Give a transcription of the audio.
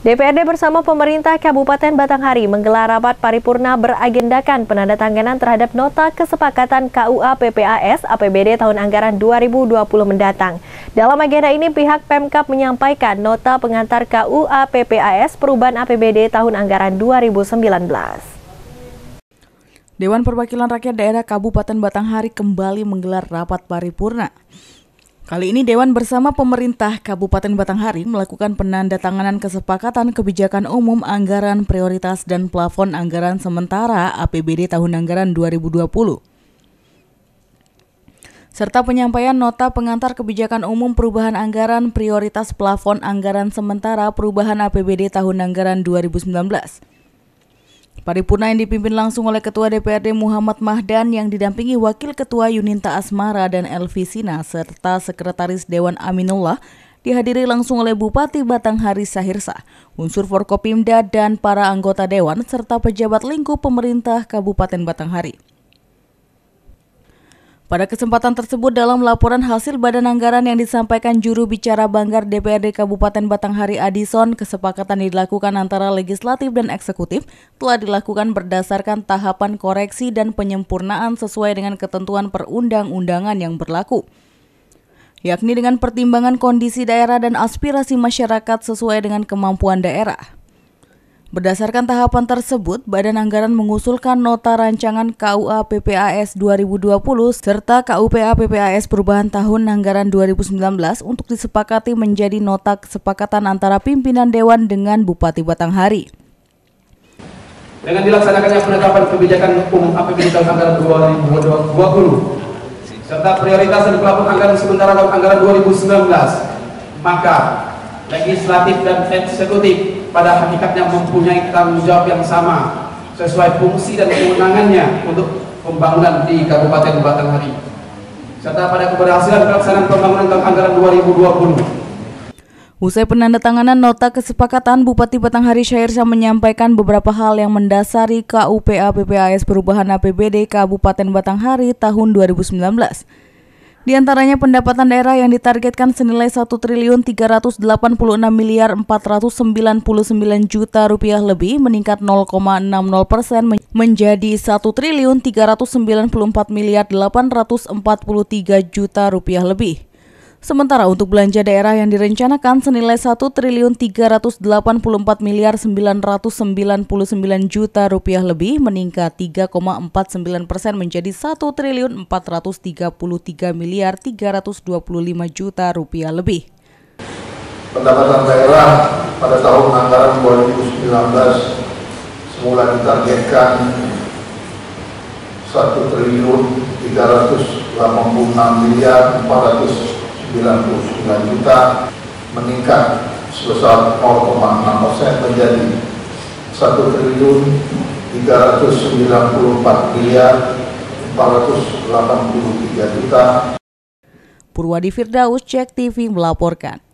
DPRD bersama pemerintah Kabupaten Batanghari menggelar rapat paripurna beragendakan penandatanganan terhadap nota kesepakatan KUA PPAS APBD tahun anggaran 2020 mendatang. Dalam agenda ini, pihak Pemkab menyampaikan nota pengantar KUA PPAS perubahan APBD tahun anggaran 2019. Dewan Perwakilan Rakyat Daerah Kabupaten Batanghari kembali menggelar rapat paripurna. Kali ini Dewan bersama pemerintah Kabupaten Batanghari melakukan penandatanganan kesepakatan kebijakan umum anggaran prioritas dan plafon anggaran sementara APBD tahun anggaran 2020. Serta penyampaian nota pengantar kebijakan umum perubahan anggaran prioritas plafon anggaran sementara perubahan APBD tahun anggaran 2019. Paripurna yang dipimpin langsung oleh Ketua DPRD Muhammad Mahdan yang didampingi Wakil Ketua Yuninta Asmara dan Elvi Sina serta Sekretaris Dewan Aminullah dihadiri langsung oleh Bupati Batanghari Sahirsa, unsur Forkopimda dan para anggota Dewan serta pejabat lingkup pemerintah Kabupaten Batanghari. Pada kesempatan tersebut dalam laporan hasil badan anggaran yang disampaikan juru bicara Banggar DPRD Kabupaten Batanghari Adison, kesepakatan yang dilakukan antara legislatif dan eksekutif telah dilakukan berdasarkan tahapan koreksi dan penyempurnaan sesuai dengan ketentuan perundang-undangan yang berlaku, yakni dengan pertimbangan kondisi daerah dan aspirasi masyarakat sesuai dengan kemampuan daerah. Berdasarkan tahapan tersebut, Badan Anggaran mengusulkan nota rancangan KUA PPAS 2020 serta KUPA PPAS perubahan tahun anggaran 2019 untuk disepakati menjadi nota kesepakatan antara pimpinan Dewan dengan Bupati Batanghari. Dengan dilaksanakannya penetapan kebijakan umum APBD tahun anggaran 2020 serta prioritas dan plafon anggaran sementara tahun anggaran 2019, maka legislatif dan eksekutif pada hakikatnya mempunyai tanggung jawab yang sama sesuai fungsi dan kewenangannya untuk pembangunan di Kabupaten Batanghari serta pada keberhasilan pelaksanaan pembangunan tahun anggaran 2020. Usai penandatanganan nota kesepakatan, Bupati Batanghari Sahirsa menyampaikan beberapa hal yang mendasari KUPA PPAS perubahan APBD Kabupaten Batanghari tahun 2019. Di antaranya pendapatan daerah yang ditargetkan senilai Rp1.386.499 juta lebih meningkat 0,60% menjadi Rp1.394.843 juta lebih. Sementara untuk belanja daerah yang direncanakan senilai Rp1.384.999 juta lebih meningkat 3,49% menjadi Rp1.433.325 juta lebih. Pendapatan daerah pada tahun anggaran 2019 semula ditargetkan Rp1.386.499 juta meningkat sebesar 0,6% menjadi Rp1.394.483 juta. Purwadi Firdaus, Cek TV melaporkan.